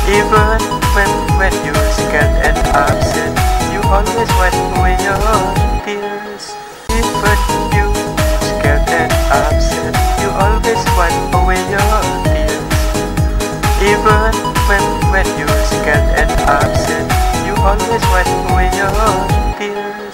Even when you're scared and upset, you always wipe away your tears. Even you scared and upset, you always wipe away your tears. Even when you're scared and upset, you always wipe away your tears.